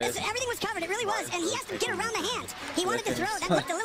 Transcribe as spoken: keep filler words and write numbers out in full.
Everything was covered, it really was, and he has to get around the hand. He wanted to throw, that looked a little